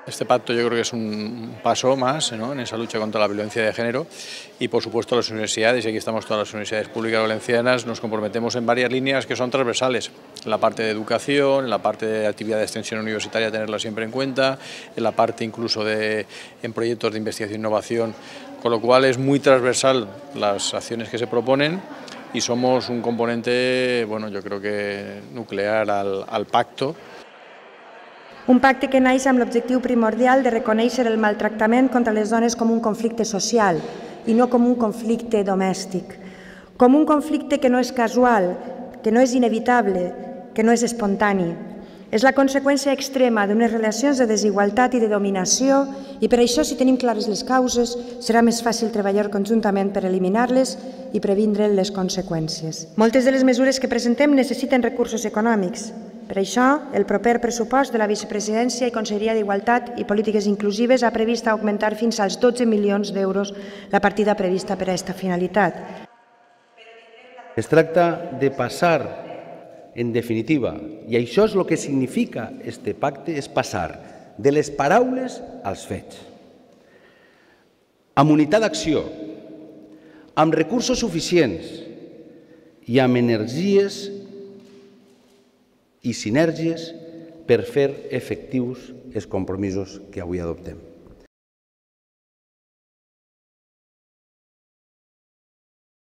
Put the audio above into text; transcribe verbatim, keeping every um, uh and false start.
Este pacto yo creo que es un paso más, ¿no?, en esa lucha contra la violencia de género y, por supuesto, las universidades, y aquí estamos todas las universidades públicas valencianas, nos comprometemos en varias líneas que son transversales. En la parte de educación, en la parte de actividad de extensión universitaria, tenerla siempre en cuenta, en la parte incluso de en proyectos de investigación e innovación, con lo cual es muy transversal las acciones que se proponen y somos un componente, bueno, yo creo que nuclear al, al pacto. Un pacte que naix amb l'objectiu primordial de reconèixer el maltractament contra les dones com un conflicte social i no com un conflicte domèstic, com un conflicte que no és casual, que no és inevitable, que no és espontani. És la conseqüència extrema d'unes relacions de desigualtat i de dominació i per això, si tenim clares les causes, serà més fàcil treballar conjuntament per eliminar-les i previndre les conseqüències. Moltes de les mesures que presentem necessiten recursos econòmics. Per això, el proper pressupost de la Vicepresidència i Conselleria d'Igualtat i Polítiques Inclusives ha previst augmentar fins als dotze milions d'euros la partida prevista per a aquesta finalitat. Es tracta de passar, en definitiva, i això és el que significa este pacte, és passar de les paraules als fets. Amb unitat d'acció, amb recursos suficients i amb energies i sinergies per fer efectius els compromisos que avui adoptem.